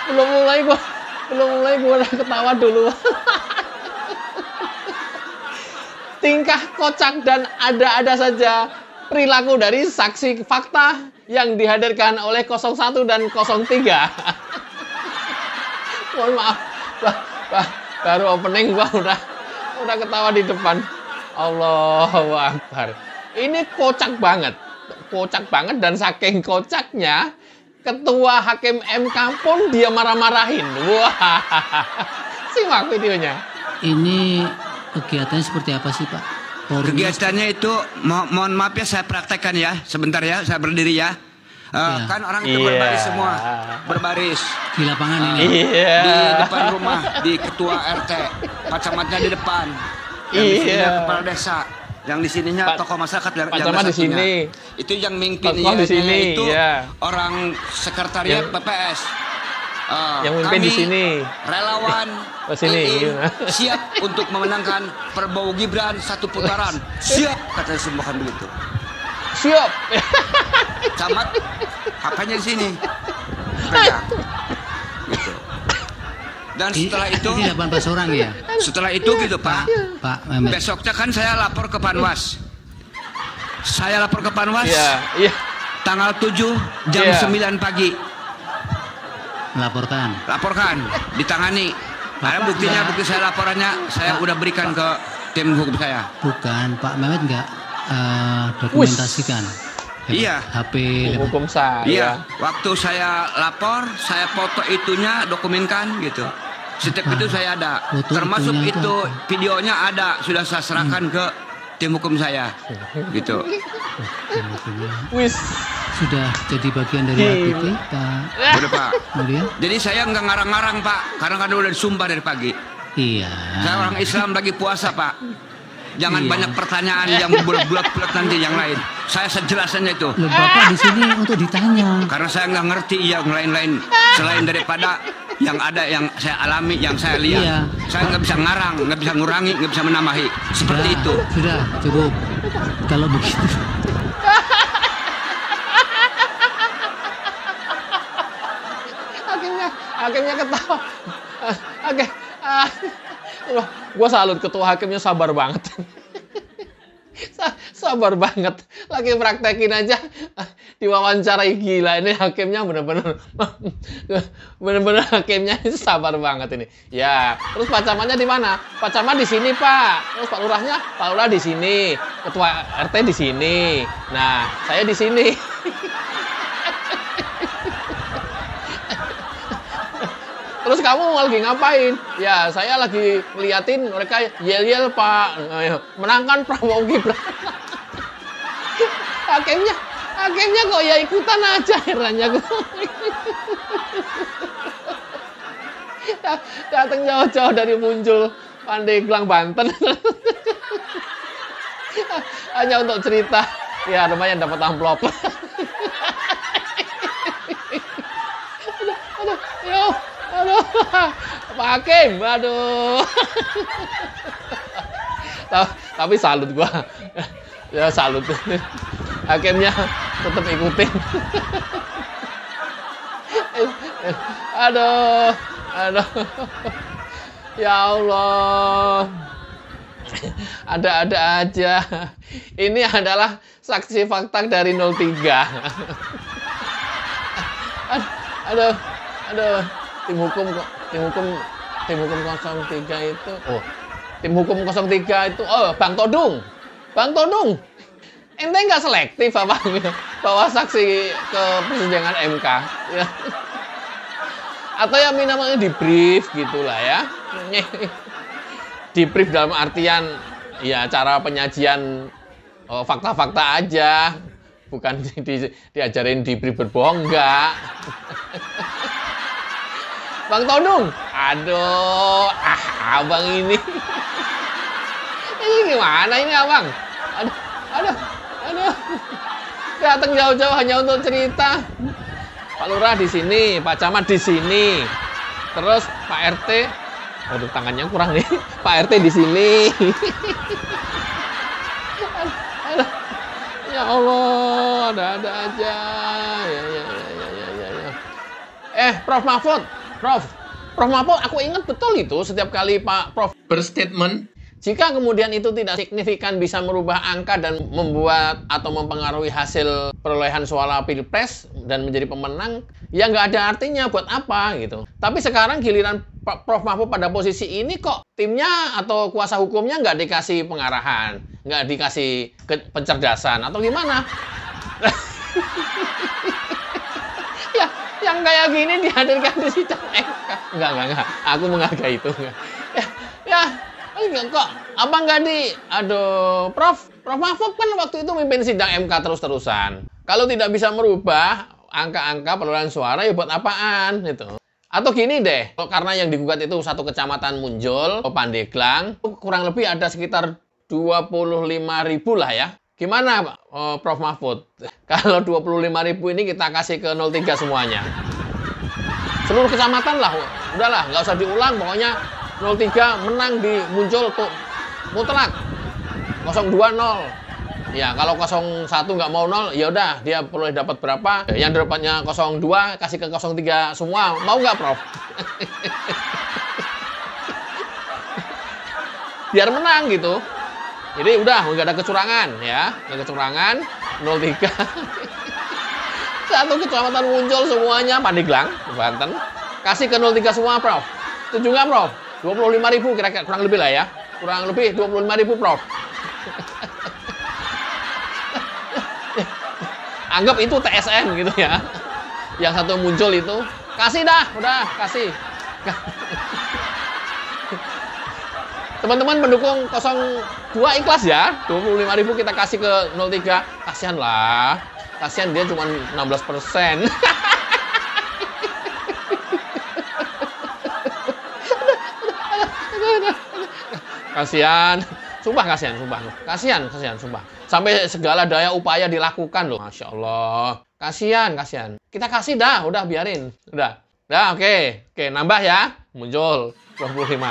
belum mulai gua udah ketawa dulu. Tingkah kocak dan ada-ada saja perilaku dari saksi fakta yang dihadirkan oleh 01 dan 03. Mohon maaf, baru opening gua udah ketawa di depan. Allahu Akbar. Ini kocak banget dan saking kocaknya Ketua Hakim MK pun dia marah-marahin. Wah, simak videonya. Ini kegiatannya seperti apa sih, Pak? Kegiatannya itu, mohon maaf ya, saya praktekkan ya, sebentar ya, saya berdiri ya. Kan orang itu berbaris semua, berbaris di lapangan ini. Di depan rumah, di ketua RT, pacamatnya di depan, yang di sini kepala desa, yang di sininya tokoh masyarakat yang di sini. Itu yang mimpin di sini itu orang sekretariat PPS. Yang mimpin di sini. Relawan sini siap untuk memenangkan Prabowo Gibran 1 putaran. Siap, katanya semua kan begitu. Siap. Camat, HP-nya di sini. Pegang. Gitu. Dan setelah itu 18 orang ya. Setelah itu gitu Pak. Mehmet. Besoknya kan saya lapor ke Panwas. Iya. Tanggal 7 jam 9 pagi. Laporkan, ditangani. Ada buktinya, bukti saya laporannya saya udah berikan ke tim hukum saya. Bukan, Pak Mehmet nggak dokumentasikan. Iya. HP hukum saya. Iya. Waktu saya lapor, saya foto itunya, dokumenkan gitu. Setiap itu saya ada. Termasuk itu videonya ada, sudah saya serahkan ke tim hukum saya. Gitu. Sudah jadi bagian dari HPT, Pak. Udah, Pak. Kemudian? Jadi saya nggak ngarang-ngarang, Pak. Karena kan udah disumpah dari pagi. Iya. Saya orang Islam lagi puasa, Pak. Jangan banyak pertanyaan yang bulat-bulat nanti yang lain. Saya sejelasannya itu. Loh, Bapak di sini untuk ditanya. Karena saya nggak ngerti yang lain-lain selain daripada yang ada yang saya alami, yang saya lihat. Iya. Saya nggak bisa ngarang, nggak bisa ngurangi, nggak bisa menambahi. Seperti itu. Sudah, cukup. Kalau begitu. Hakimnya ketawa. Gue salut, ketua hakimnya sabar banget. Sabar banget. Lagi praktekin aja diwawancarai, gila ini hakimnya bener-bener hakimnya sabar banget ini. Ya, terus Pak Camatnya di mana? Pak Camat di sini, Pak. Terus Pak Lurah di sini. Ketua RT di sini. Nah, saya di sini. Terus kamu lagi ngapain? Ya, saya lagi ngeliatin mereka yel-yel, Pak. Menangkan Prabowo Gibran. Hakimnya kok ya ikutan aja herannya. Datang jauh-jauh dari Muncul, Pandeglang, Banten. Hanya untuk cerita. Ya, lumayan dapat amplop. Aduh, Pak Hakim, aduh. Tapi salut gua. Ya salut. Hakimnya tetap ikutin. Aduh. Ya Allah. Ada-ada aja. Ini adalah saksi fakta dari 03. Aduh. Tim hukum 03 itu, tim hukum 03 itu, Bang Todung, ente nggak selektif apa bawa saksi ke persidangan MK, ya. Atau yang namanya di brief gitulah ya, di brief dalam artian ya cara penyajian fakta-fakta aja, bukan diajarin di brief berbohong, enggak. Bang Todung, aduh, abang ini gimana ini abang? Aduh, datang jauh-jauh hanya untuk cerita. Pak Lurah di sini, Pak Camat di sini, terus Pak RT, aduh tangannya kurang nih, Pak RT di sini. Aduh, ya Allah, ada-ada aja. Ya. Prof Mahfud. Prof Mahfud, aku ingat betul itu setiap kali Pak Prof berstatement, jika kemudian itu tidak signifikan bisa merubah angka dan membuat atau mempengaruhi hasil perolehan suara Pilpres dan menjadi pemenang, ya nggak ada artinya buat apa gitu. Tapi sekarang giliran Pak Prof Mahfud pada posisi ini kok timnya atau kuasa hukumnya nggak dikasih pengarahan, nggak dikasih pencerdasan atau gimana? Ya, yang kayak gini dihadirkan di sidang MK. Enggak. Aku menghargai itu. Enggak kok. Apa nggak aduh, Prof Mahfud kan waktu itu mimpin sidang MK terus-terusan. Kalau tidak bisa merubah angka-angka perolehan suara, ya buat apaan gitu. Atau gini deh, karena yang digugat itu satu kecamatan Munjul, Pandeglang, kurang lebih ada sekitar 25.000 lah ya. Gimana Prof Mahfud? Kalau 25.000 ini kita kasih ke 03 semuanya. Seluruh kecamatan lah, udahlah, nggak usah diulang, pokoknya 03 menang di Muncul tuh mutlak. 020. Ya, kalau 01 nggak mau 0, ya udah dia perlu dapat berapa? Yang dapatnya 02 kasih ke 03 semua. Mau nggak, Prof? Biar menang gitu. Jadi udah nggak ada kecurangan ya, nggak ada kecurangan. 03. Satu kecamatan Muncul semuanya Pandeglang, Banten. Kasih ke 03 semua, Prof. Setuju nggak, Prof? 25.000 kira-kira, kurang lebih lah ya. Kurang lebih 25.000, Prof. Anggap itu TSN gitu ya. Yang satu Muncul itu. Kasih dah, udah, kasih. Teman-teman pendukung 02 ikhlas ya. 25.000 kita kasih ke 03. Kasihan lah. Kasihan dia cuma 16%. Kasihan. Sumpah kasihan, sumpah. Kasihan, sumpah. Sampai segala daya upaya dilakukan loh. Masya Allah. Kasihan. Kita kasih dah, udah biarin. Udah, oke. Oke, nambah ya. Muncul 25.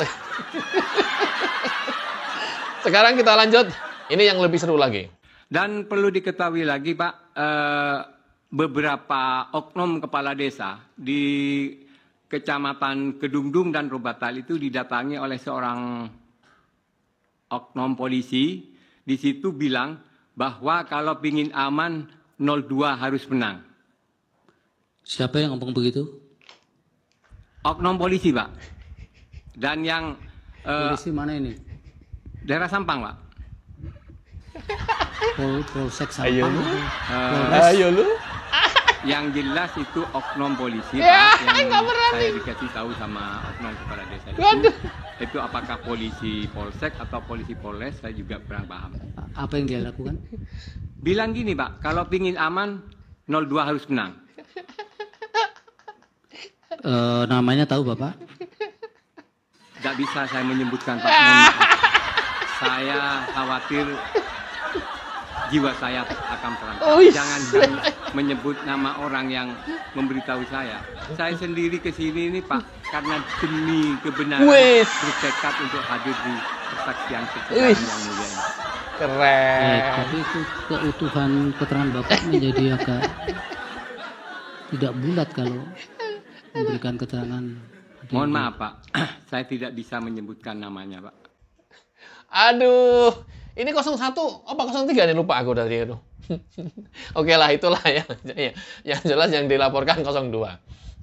Sekarang kita lanjut. Ini yang lebih seru lagi. Dan perlu diketahui lagi, Pak, beberapa oknum kepala desa di Kecamatan Kedungdung dan Robatal itu didatangi oleh seorang oknum polisi. Di situ bilang bahwa kalau pingin aman 02 harus menang. Siapa yang ngomong begitu? Oknum polisi, Pak. Dan yang Polisi mana ini? daerah Sampang, Pak. Polsek Ayo Sampang. lu. Ayo lu. Yang jelas itu oknum polisi, Ya, Pak, yang nggak berani. saya dikasih tahu sama oknum kepala desa Waduh. itu apakah polisi polsek atau polisi polres, saya juga kurang paham. Apa yang dia lakukan? Bilang gini, Pak, kalau pingin aman 02 harus menang. Namanya tahu Bapak? Nggak bisa saya menyebutkan, Pak. Mohon maaf. Saya khawatir jiwa saya akan terancam. Jangan menyebut nama orang yang memberitahu saya. Saya sendiri ke sini ini, Pak, karena demi kebenaran bertekad untuk hadir di persaksian yang mulia ini. Keren. Tapi itu keutuhan keterangan Bapak menjadi agak tidak bulat kalau memberikan keterangan. Mohon maaf, Pak. Saya tidak bisa menyebutkan namanya, Pak. Aduh, ini 01 apa 03 nih, lupa aku tadi itu. Oke lah, itulah ya. Yang jelas yang dilaporkan 02.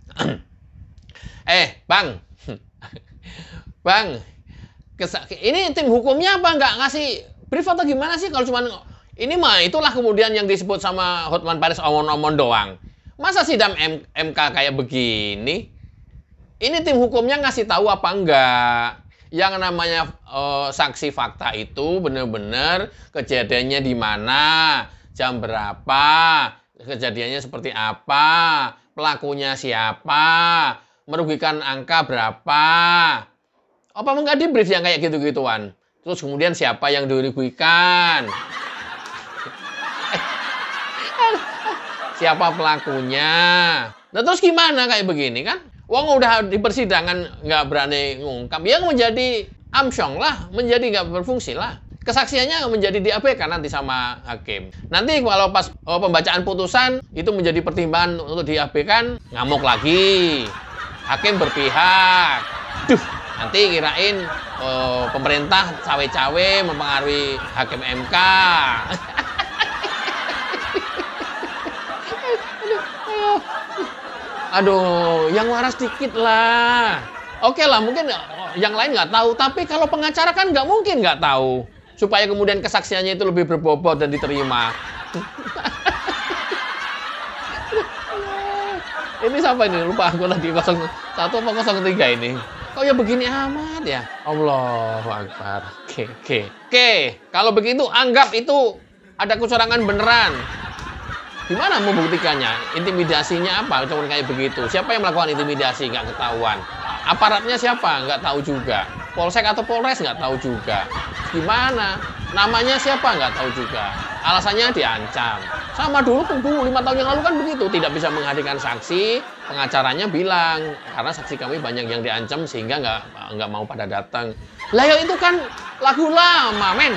Bang. Bang. Ini tim hukumnya apa nggak ngasih brief atau gimana sih kalau cuman ini mah itulah kemudian yang disebut sama Hotman Paris omong-omong doang. Masa sidang MK kayak begini? Ini tim hukumnya ngasih tahu apa enggak? Yang namanya saksi fakta itu benar-benar kejadiannya di mana, jam berapa, kejadiannya seperti apa, pelakunya siapa, merugikan angka berapa. Apa enggak di brief yang kayak gitu-gituan? Terus kemudian siapa yang dirugikan? Siapa pelakunya? Nah terus gimana kayak begini kan? Wong udah di persidangan nggak berani ngungkap, ya menjadi amsyong lah, menjadi nggak berfungsi lah. Kesaksiannya menjadi diabaikan nanti sama hakim. Nanti kalau pas pembacaan putusan itu menjadi pertimbangan untuk diabaikan, ngamuk lagi. hakim berpihak. Duh, nanti kirain pemerintah cawe-cawe mempengaruhi hakim MK. Aduh, yang waras dikit lah. Oke lah, mungkin yang lain nggak tahu. Tapi kalau pengacara kan nggak mungkin nggak tahu. Supaya kemudian kesaksiannya itu lebih berbobot dan diterima. Ini siapa ini? Lupa aku lagi 01 apa 03 ini. Kok ya begini amat ya? Allahu Akbar. Oke. Kalau begitu anggap itu ada kecurangan beneran. Gimana membuktikannya? Intimidasinya apa? Cuma kayak begitu. Siapa yang melakukan intimidasi? Nggak ketahuan. Aparatnya siapa? Nggak tahu juga. Polsek atau Polres? Nggak tahu juga. Gimana? Namanya siapa? Nggak tahu juga. Alasannya diancam. Sama dulu 5 tahun yang lalu kan begitu. Tidak bisa menghadirkan saksi. Pengacaranya bilang, karena saksi kami banyak yang diancam sehingga nggak mau pada datang. Lah ya itu kan lagu lama, men.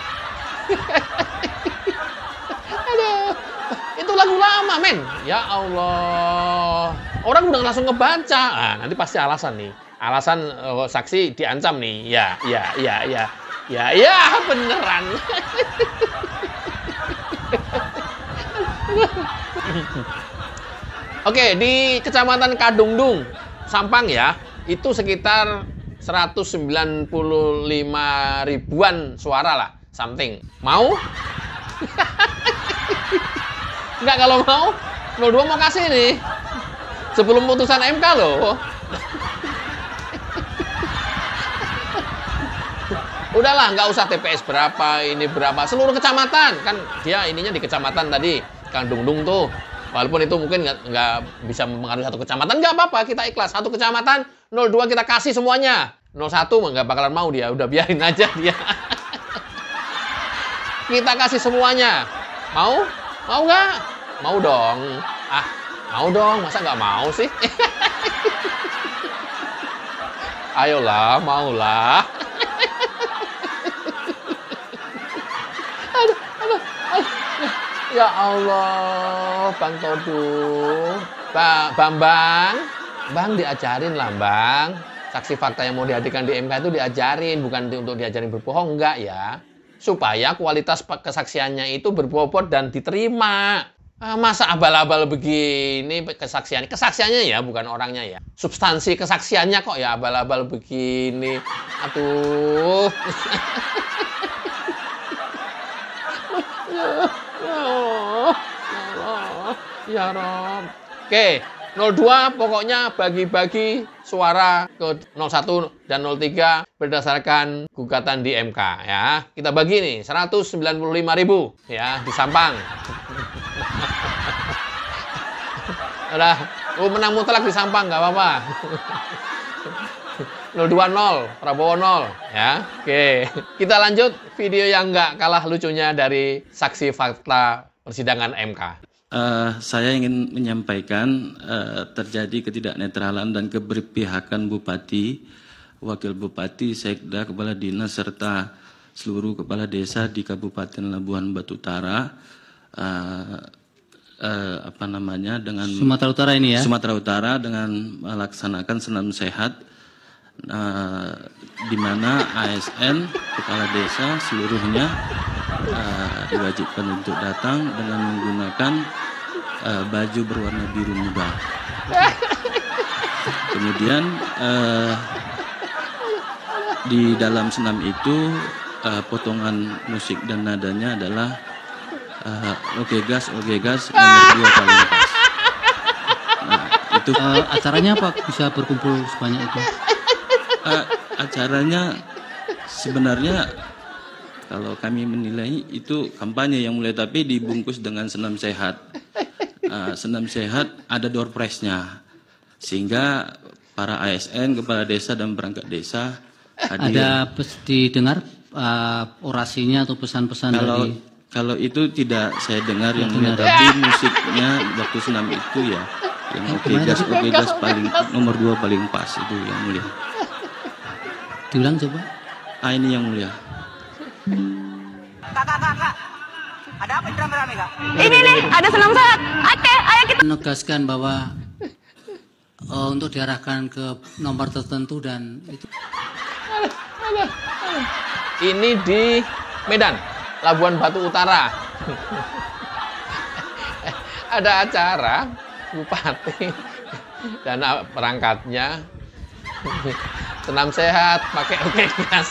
Aduh. Itu lagu lama, men. Ya Allah. Orang udah langsung ngebaca. Nah, nanti pasti alasan nih. Alasan saksi diancam nih. Ya, beneran. Oke, di Kecamatan Kadungdung, Sampang ya, itu sekitar 195 ribuan suara lah, something. Mau? Enggak, kalau mau, 02 mau kasih nih. Sebelum putusan MK loh. Udahlah, nggak usah TPS berapa, ini berapa. Seluruh kecamatan. Kan dia ininya di kecamatan tadi, Kadungdung tuh. Walaupun itu mungkin nggak bisa mempengaruhi satu kecamatan, nggak apa-apa, kita ikhlas. Satu kecamatan, 02 kita kasih semuanya. 01 nggak bakalan mau dia, udah biarin aja dia. Kita kasih semuanya. Mau? Mau nggak? Mau dong. Mau dong. Masa nggak mau sih? Ayolah, maulah. Aduh. Ya Allah, Bang Todung. Bang diajarin lah, Bang. Saksi fakta yang mau dihadirkan di MK itu diajarin, bukan untuk diajarin berbohong, enggak ya. Supaya kualitas kesaksiannya itu berbobot dan diterima. Masa abal-abal begini kesaksiannya? Kesaksiannya ya, bukan orangnya ya. Substansi kesaksiannya kok ya abal-abal begini. Aduh. Ya Rob. Oke, 02 pokoknya bagi-bagi suara ke 01 dan 03 berdasarkan gugatan di MK ya. Kita bagi nih 195.000 ya di Sampang. Udah, menang mutlak di Sampang nggak apa-apa. 02-0, Prabowo 0 ya. Oke, kita lanjut video yang nggak kalah lucunya dari saksi fakta persidangan MK. Saya ingin menyampaikan terjadi ketidaknetralan dan keberpihakan Bupati, Wakil Bupati, Sekda, Kepala Dinas, serta seluruh kepala desa di Kabupaten Labuhan Batu Utara, dengan Sumatera Utara ini ya? Sumatera Utara dengan melaksanakan senam sehat, di mana ASN, kepala desa seluruhnya diwajibkan untuk datang dengan menggunakan baju berwarna biru muda. Kemudian di dalam senam itu potongan musik dan nadanya adalah oke gas nomor 2 paling pas. Nah, itu acaranya apa bisa berkumpul sebanyak itu? Acaranya sebenarnya kalau kami menilai itu kampanye yang mulai, tapi dibungkus dengan senam sehat. Senam sehat ada door prize-nya, sehingga para ASN, kepala desa dan perangkat desa hadir. Ada didengar orasinya atau pesan-pesan dari? Kalau itu tidak saya dengar yang mulia, tapi musiknya waktu senam itu ya yang oke gas paling nomor 2 paling pas itu yang mulia. Diulang coba. Ini yang mulia. Kak. Ada apa rame-rame, Kak? Ini nih, ada senam sehat. Oke, ayo kita Menegaskan bahwa untuk diarahkan ke nomor tertentu dan itu. Ini di Medan, Labuan Batu Utara. Ada acara bupati dan perangkatnya senam sehat pakai oke gas.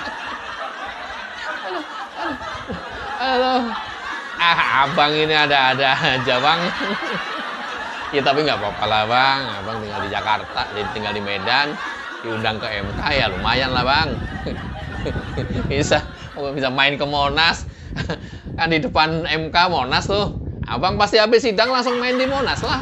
Halo. Abang ini ada-ada aja bang. Ya tapi nggak apa-apa lah bang. Abang tinggal di Jakarta, tinggal di Medan, diundang ke MK ya lumayan lah bang. bisa main ke Monas. Kan di depan MK Monas tuh. Abang pasti habis sidang langsung main di Monas lah.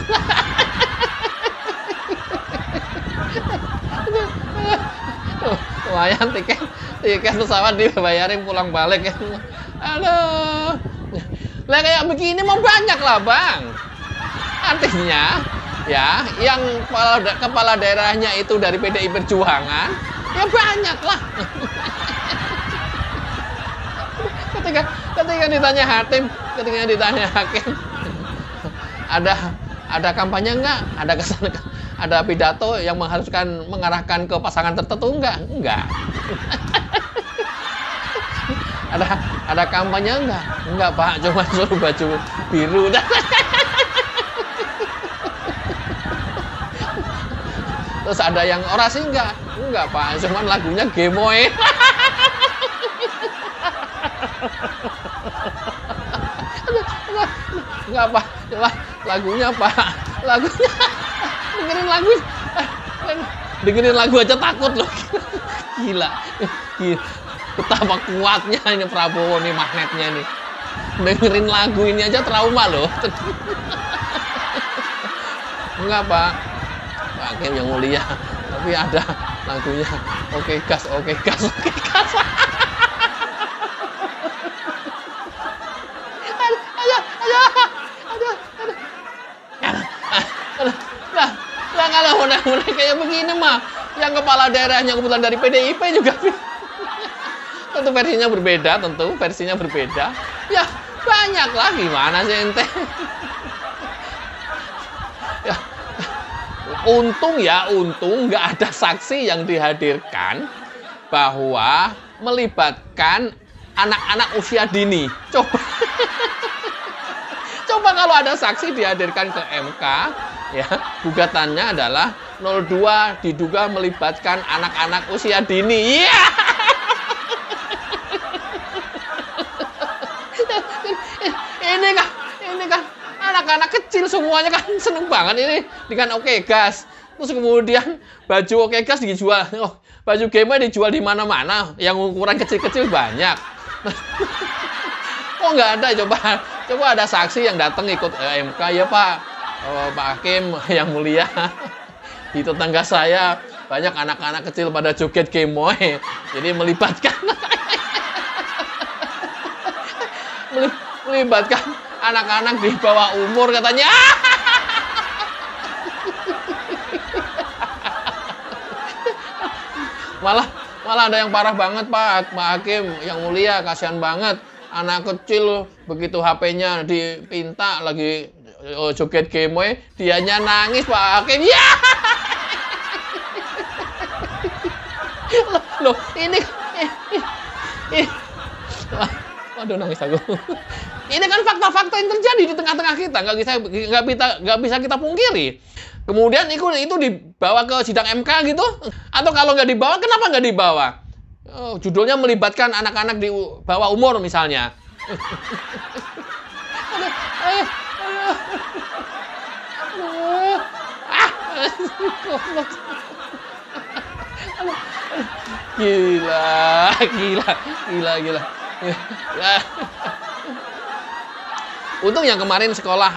Lumayan tiket pesawat dibayarin pulang balik ya. Aduh. Lah kayak begini mau banyak lah bang. Artinya ya yang kepala daerahnya itu dari PDI Perjuangan ya banyak lah. ketika ditanya hakim ada kampanye enggak, ada kesan, ada pidato yang mengarahkan ke pasangan tertentu enggak. ada kampanye enggak pak, cuma suruh baju biru. Terus ada yang orasi enggak pak, cuman lagunya Gemoy. Enggak pak, cuma lagunya dengerin lagu aja takut loh. Gila. Betapa kuatnya ini Prabowo nih, magnetnya nih. Dengerin lagu ini aja trauma loh. Enggak pak Hakim yang mulia, tapi ada lagunya oke gas. Nah kalau model kayak begini mah, yang kepala daerahnya kebetulan dari PDIP juga tentu versinya berbeda. Ya banyak lah, gimana sih ente? Ya, untung nggak ada saksi yang dihadirkan bahwa melibatkan anak-anak usia dini. Coba kalau ada saksi dihadirkan ke MK, ya gugatannya adalah 02 diduga melibatkan anak-anak usia dini. Iya. Ini kan anak-anak kecil semuanya kan seneng banget ini dengan oke gas. Terus kemudian baju oke gas dijual. Oh, baju Gemoy dijual di mana-mana. Yang ukuran kecil-kecil banyak. Kok nggak ada? Coba ada saksi yang datang ikut MK ya Pak. Pak Hakim yang mulia. Di tetangga saya banyak anak-anak kecil pada joget Gemoy. Jadi melibatkan anak-anak di bawah umur katanya. Malah ada yang parah banget Pak Hakim yang mulia, kasihan banget. Anak kecil begitu HP-nya dipinta lagi joget Gemoy, dianya nangis Pak Hakim. Ya. Loh, ini aduh nangis aku. Ini kan fakta-fakta yang terjadi di tengah-tengah kita, nggak bisa kita pungkiri. Kemudian itu dibawa ke sidang MK gitu, atau kalau nggak dibawa, kenapa nggak dibawa? Oh, judulnya melibatkan anak-anak di bawah umur misalnya. Gila. Untung yang kemarin sekolah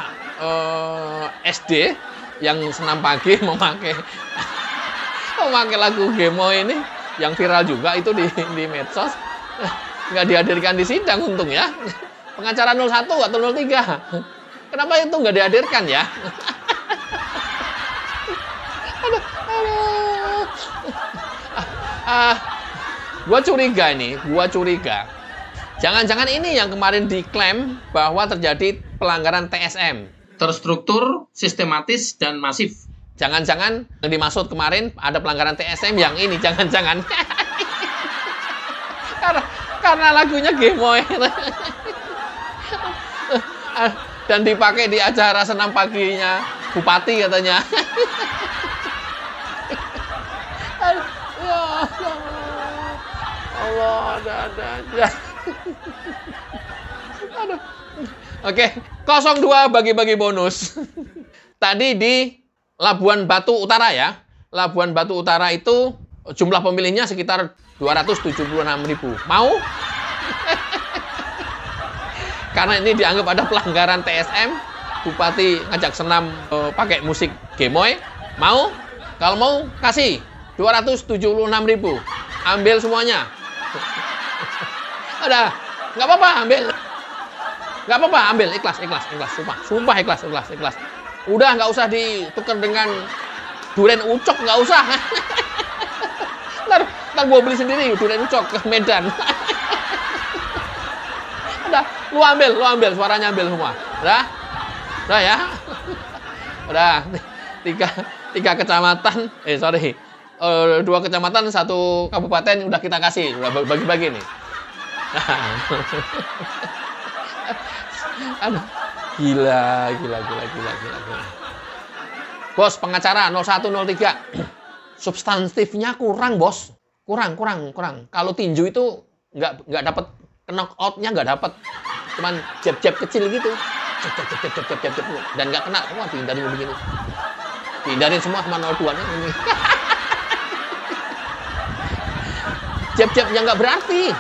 SD yang senam pagi memakai lagu Gemoy ini yang viral juga itu di medsos, nggak dihadirkan di sidang untung ya. Pengacara 01 atau 03, kenapa itu nggak dihadirkan ya? Gua curiga. Jangan-jangan ini yang kemarin diklaim bahwa terjadi pelanggaran TSM. Terstruktur, sistematis, dan masif. Jangan-jangan yang dimaksud kemarin ada pelanggaran TSM yang ini, jangan-jangan. karena lagunya Gemoy. Dan dipakai di acara senam paginya Bupati katanya. Ya Allah, ada. Aduh. Oke, 02 bagi-bagi bonus. Tadi di Labuan Batu Utara ya. Labuan Batu Utara itu jumlah pemilihnya sekitar 276.000. Mau? Karena ini dianggap ada pelanggaran TSM, Bupati ngajak senam pakai musik Gemoy. Mau? Kalau mau kasih 276.000. Ambil semuanya. Udah, nggak apa-apa, ambil. Nggak apa-apa, ambil, ikhlas, sumpah ikhlas. Udah, nggak usah ditukar dengan durian ucok, nggak usah. Ntar gue beli sendiri durian ucok ke Medan. Udah, lu ambil, suaranya ambil semua. Udah ya. Udah, tiga kecamatan, 2 kecamatan, 1 kabupaten udah kita kasih, udah bagi-bagi nih. Aduh, gila. Bos, pengacara 0103. Substantifnya kurang, Bos. Kurang. Kalau tinju itu nggak dapat knockout-nya, nggak dapat. Cuman jab kecil gitu. Jab. Dan nggak kena. Wah, dihindarin begini. Dihindarin semua sama 02-nya ini. Jab yang nggak berarti.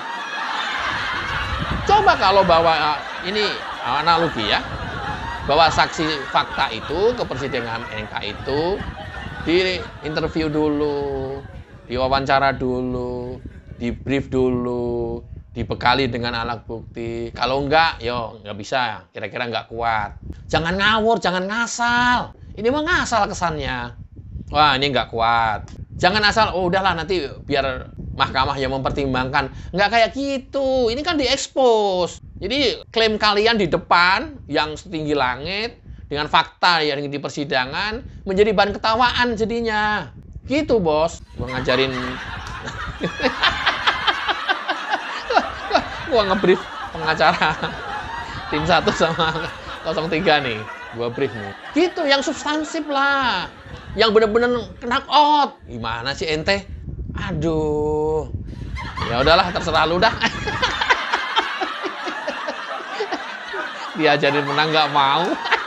Coba kalau bawa ini analogi ya, bawa saksi fakta itu ke persidangan MK itu, di interview dulu, diwawancara dulu, di brief dulu, dibekali dengan alat bukti. Kalau enggak, nggak bisa, kira-kira nggak kuat. Jangan ngawur, jangan ngasal. Ini mah ngasal kesannya. Wah, ini nggak kuat. Jangan asal, udahlah nanti biar mahkamah yang mempertimbangkan. Nggak kayak gitu. Ini kan diekspos. Jadi klaim kalian di depan yang setinggi langit dengan fakta yang di persidangan menjadi bahan ketawaan jadinya. Gitu, Bos. Gua ngajarin. Gua ngebrief pengacara tim 1 sama 03 nih. Gua brief nih. Gitu yang substansif lah. Yang bener-bener knock out. Gimana sih ente? Aduh. Ya udahlah, terserah lu dah. Diajarin menang nggak mau.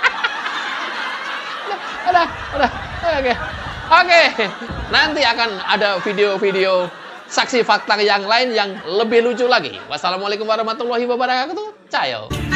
Udah. Oke. Nanti akan ada video-video saksi fakta yang lain yang lebih lucu lagi. Wassalamualaikum warahmatullahi wabarakatuh. Cayo.